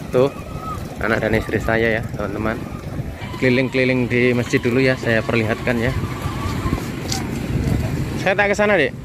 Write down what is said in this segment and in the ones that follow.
tuh anak dan istri saya ya teman-teman. Keliling-keliling di masjid dulu ya, saya perlihatkan ya. Saya tak ke sana, Dek.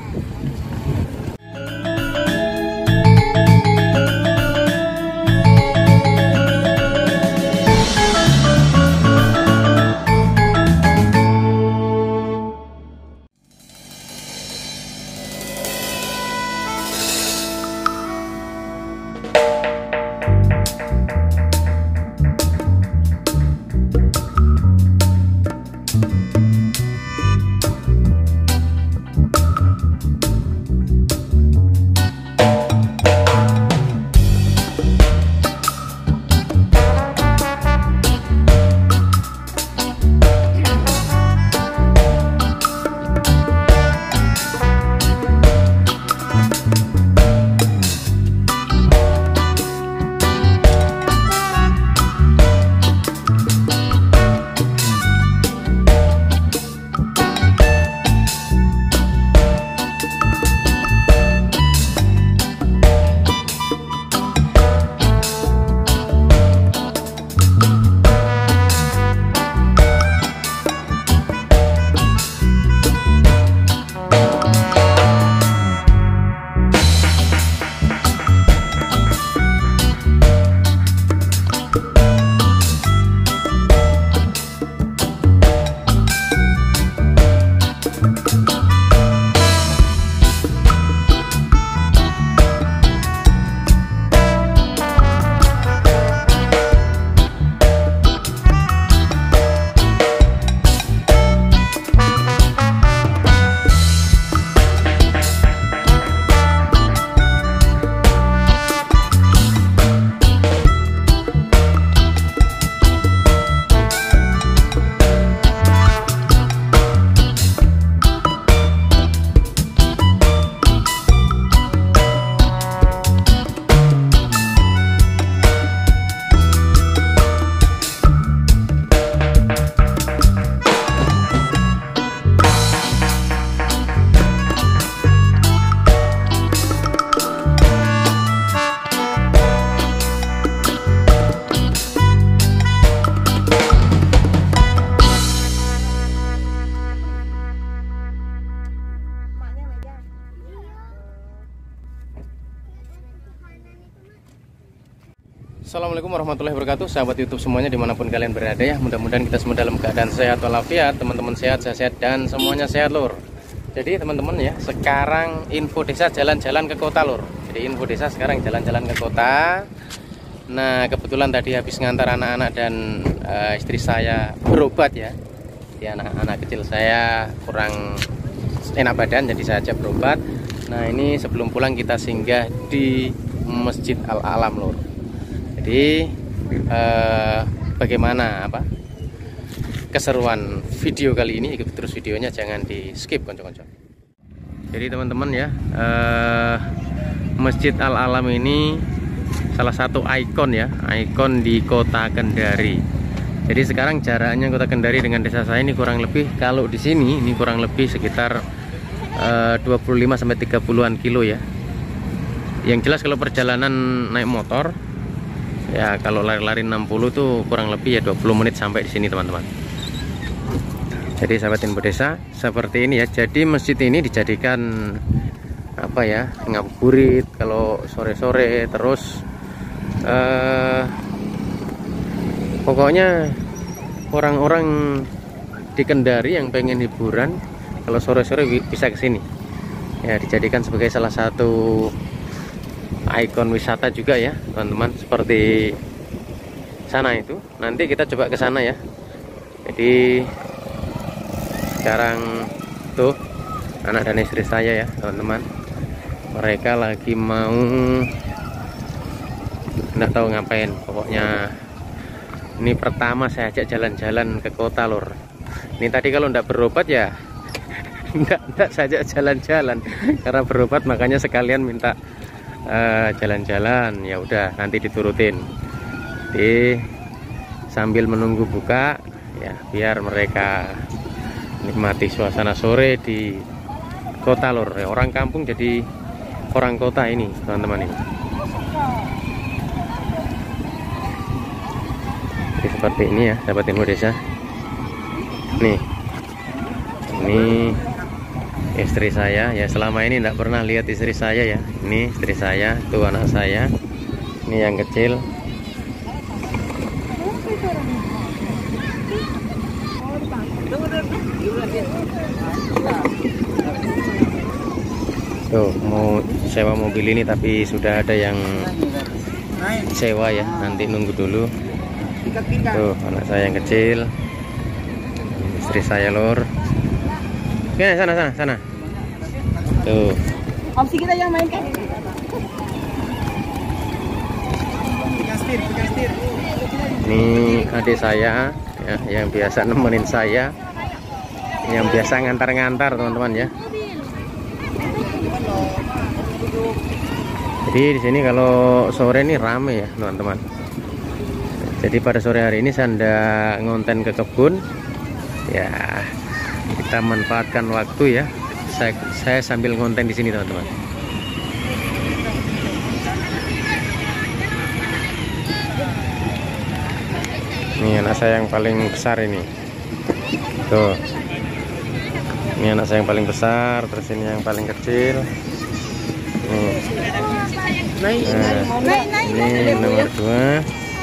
Assalamualaikum warahmatullahi wabarakatuh, sahabat YouTube semuanya dimanapun kalian berada ya. Mudah-mudahan kita semua dalam keadaan sehat walafiat, teman-teman sehat, saya sehat, dan semuanya sehat lur. Jadi teman-teman ya, sekarang info desa jalan-jalan ke kota lur. Jadi info desa sekarang jalan-jalan ke kota. Nah kebetulan tadi habis ngantar anak-anak dan istri saya berobat ya. Ya anak-anak kecil saya kurang enak badan, jadi saya ajak berobat. Nah ini sebelum pulang kita singgah di Masjid Al-Alam lur. Jadi bagaimana keseruan video kali ini, ikuti terus videonya, jangan di skip konco-konco. Jadi teman-teman ya, Masjid Al-Alam ini salah satu ikon ya, ikon di kota Kendari. Jadi sekarang jaraknya kota Kendari dengan desa saya ini kurang lebih, kalau di sini ini kurang lebih sekitar 25-30an kilo ya. Yang jelas kalau perjalanan naik motor ya, kalau lari-lari 60 tuh kurang lebih ya 20 menit sampai di sini teman-teman. Jadi sahabat info desa seperti ini ya. Jadi masjid ini dijadikan ngabuburit kalau sore-sore. Terus pokoknya orang-orang di Kendari yang pengen hiburan kalau sore-sore bisa ke sini. Ya dijadikan sebagai salah satu ikon wisata juga ya teman-teman, seperti sana itu. Nanti kita coba ke sana ya. Jadi sekarang tuh anak dan istri saya ya teman-teman, mereka lagi mau nggak tahu ngapain. Pokoknya ini pertama saya ajak jalan-jalan ke kota lur. Ini tadi kalau nggak berobat ya nggak saya ajak jalan-jalan, karena berobat makanya sekalian minta jalan-jalan. Ya udah nanti diturutin. Jadi sambil menunggu buka ya, biar mereka nikmati suasana sore di kota lur. Ya, orang kampung jadi orang kota ini teman-teman ini. seperti ini ya sahabat info desa. Nih, ini istri saya ya, selama ini tidak pernah lihat istri saya ya. Ini istri saya, itu anak saya, ini yang kecil. Tuh mau sewa mobil ini tapi sudah ada yang sewa ya, nanti nunggu dulu. Tuh anak saya yang kecil, istri saya lor. Oke, sana. Tuh. Opsi kita yang main kan? Ini adik saya ya, yang biasa nemenin saya, yang biasa ngantar-ngantar teman-teman ya. Jadi di sini kalau sore ini rame ya teman-teman. Jadi pada sore hari ini saya hendak ngonten ke kebun ya, kita manfaatkan waktu ya. Saya sambil ngonten di sini teman-teman. Ini anak saya yang paling besar ini. Tuh. Ini anak saya yang paling besar, terus ini yang paling kecil. Nah, ini nomor 2.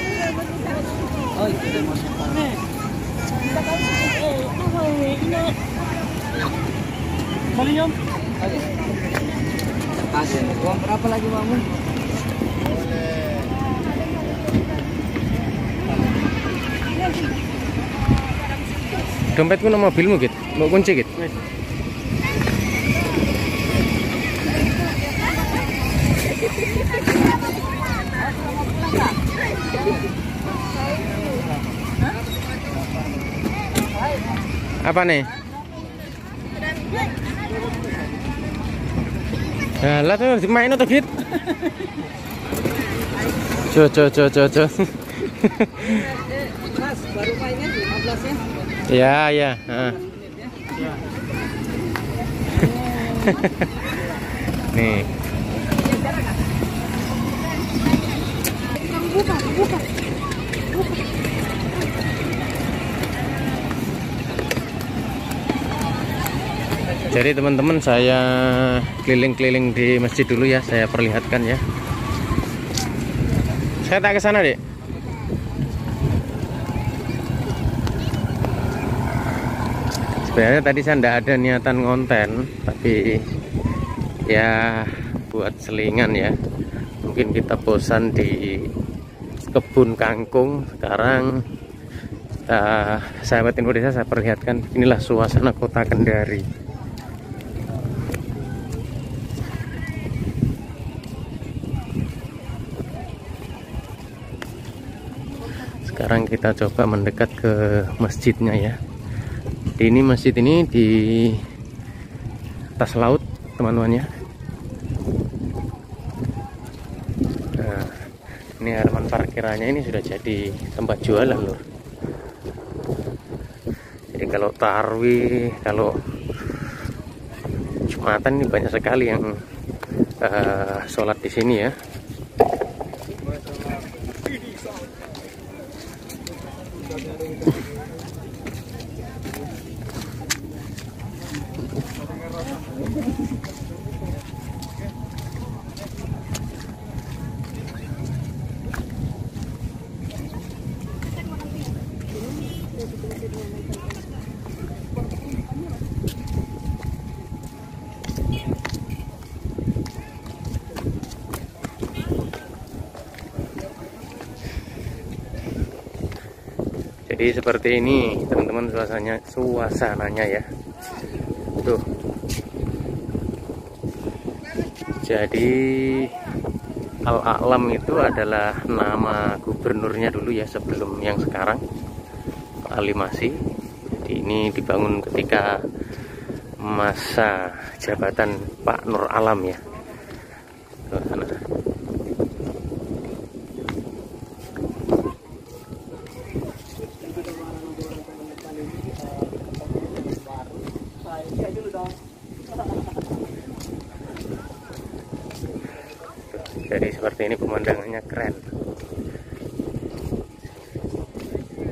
Uang berapa lagi kamu? Dompetku nama mobilmu gitu, mau kunci gitu. Apa nih? Ya lah tuh dimain atau gitu? Co. Mas, baru mainnya 15 ya? Ya. Nih. Buka. Jadi teman-teman, saya keliling-keliling di masjid dulu ya, saya perlihatkan ya. Saya tak ke sana, Dek. Sebenarnya tadi saya tidak ada niatan ngonten, tapi ya buat selingan ya. Mungkin kita bosan di kebun kangkung. Sekarang sahabat info desa saya perlihatkan, inilah suasana kota Kendari. Sekarang kita coba mendekat ke masjidnya ya. Ini masjid ini di atas laut teman-teman ya. Nah, ini halaman parkirannya ini sudah jadi tempat jualan loh. Jadi kalau tarwih, kalau Jumatan ini banyak sekali yang sholat di sini ya. Jadi seperti ini teman-teman suasananya ya. Tuh. Jadi Al-A'lam itu adalah nama gubernurnya dulu ya, sebelum yang sekarang Ali Masih. Jadi ini dibangun ketika masa jabatan Pak Nur Alam ya. Tuh, sana. Jadi seperti ini pemandangannya keren.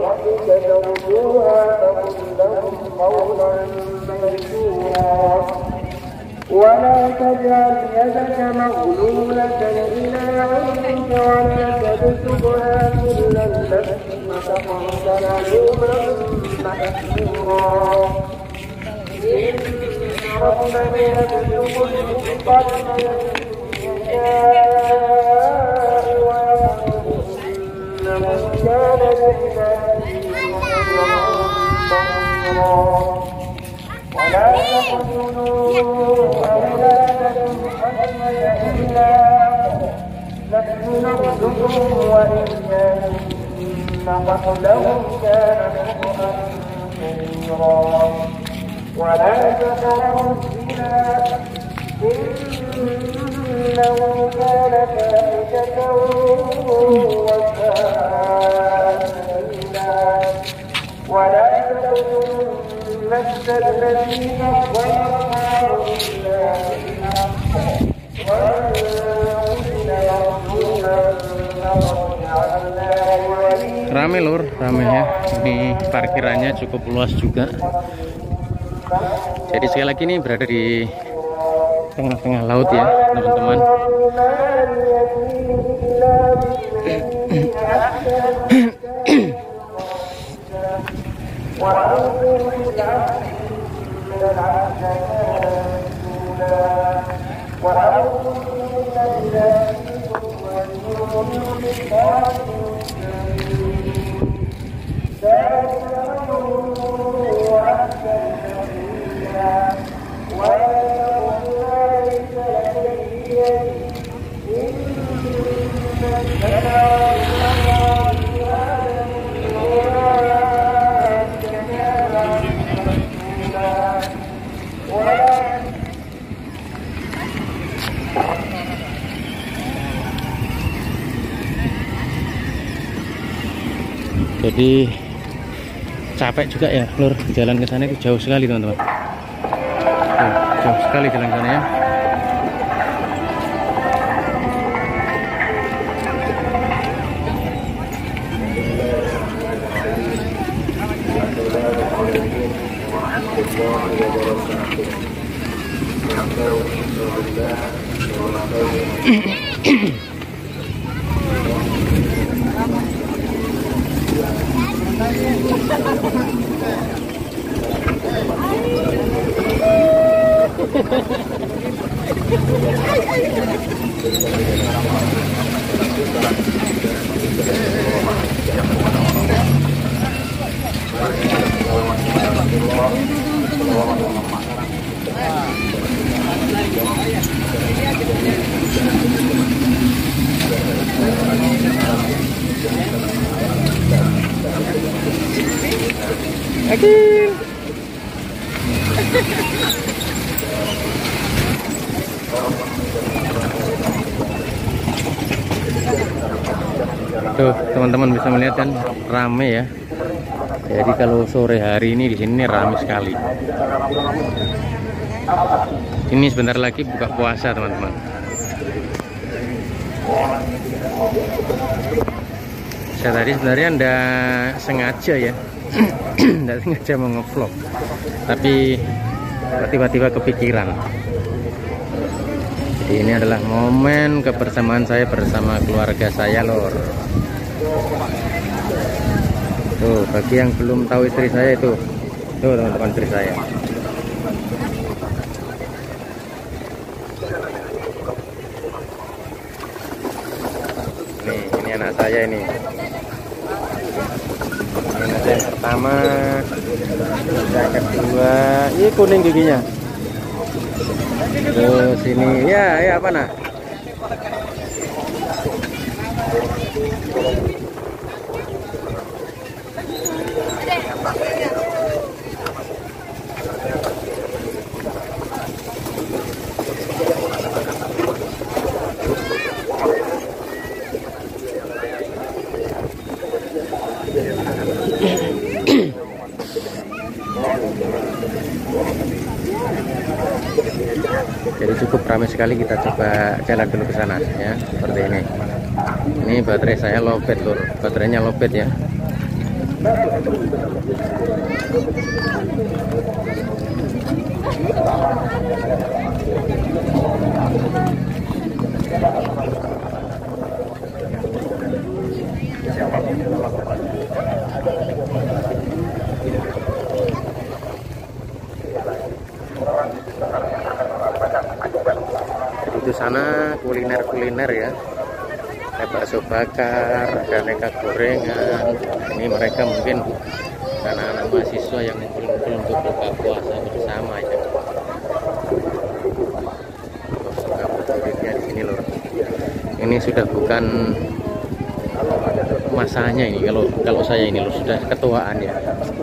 ولا تجعل يدك مغلولة إلى عنق ولا تبسطها كل البسط فتقعد ملوما محسورا إن ربك يبسط الرزق لمن يشاء ويقدر إنه كان ولا تقتلوا أولادكم خشية إملاق نحن نرزقهم وإياكم إن قتلهم كان خطأ كبيرا ولا تقربوا الزنا إنه كان فاحشة وساء سبيلا ولا تقتلوا النفس التي حرم الله إلا بالحق ومن قتل مظلوما فقد جعلنا لوليه. Rame lur, rame ya. Ini parkirannya cukup luas juga. Jadi sekali lagi ini berada di tengah-tengah laut ya teman-teman. Jadi capek juga ya lur, jalan ke sana itu jauh sekali teman-teman. Jauh sekali jalan ke sana ya. Tuh teman-teman bisa melihat kan rame ya. Jadi kalau sore hari ini di sini rame sekali. Ini sebentar lagi buka puasa teman-teman. Saya tadi sebenarnya nggak sengaja ya, nggak sengaja mau nge-vlog, tapi tiba-tiba kepikiran. Jadi ini adalah momen kebersamaan saya bersama keluarga saya lor. Tuh bagi yang belum tahu istri saya itu, tuh teman-teman istri saya. Ini anak saya ini. Ini anak yang pertama, yang kedua, ini kuning giginya. Terus ini, ya apa nak? Jadi cukup ramai sekali, kita coba jalan dulu ke sana ya, seperti ini. Ini baterai saya lowbat lur, baterainya lowbat ya. Itu sana kuliner ya, ada bakso bakar, ada aneka gorengan. Ini mereka mungkin anak-anak mahasiswa yang ngumpul-ngumpul untuk buka puasa bersama ya. Ngabuburitnya di sini loh. Ini sudah bukan masanya ini, kalau saya ini loh sudah ketuaan ya.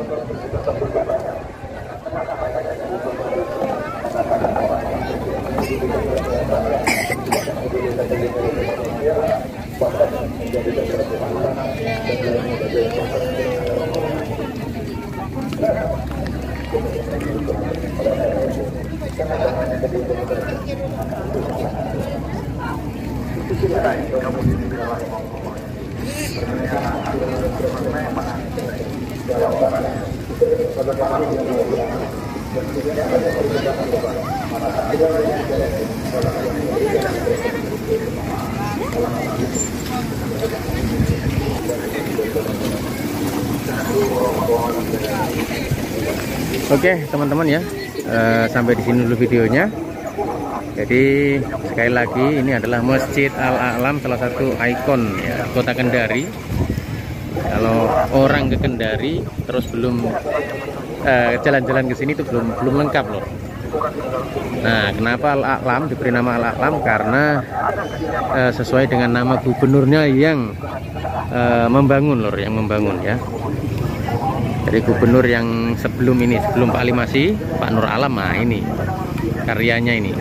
Oke teman-teman ya, sampai di sini dulu videonya. Jadi sekali lagi ini adalah Masjid Al-A'lam, salah satu ikon ya, Kota Kendari. Kalau orang ke Kendari terus belum jalan-jalan ke sini itu belum lengkap loh. Nah, kenapa Al-A'lam diberi nama Al-A'lam? Karena sesuai dengan nama gubernurnya yang membangun lor, yang membangun ya. Jadi gubernur yang sebelum ini, sebelum Pak Alimasi, Pak Nur Alam, nah ini karyanya ini.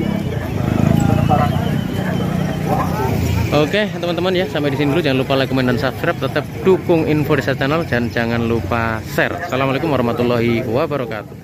Oke teman-teman ya, sampai di sini dulu. Jangan lupa like, komen, dan subscribe. Tetap dukung Info Desa Channel dan jangan lupa share. Assalamualaikum warahmatullahi wabarakatuh.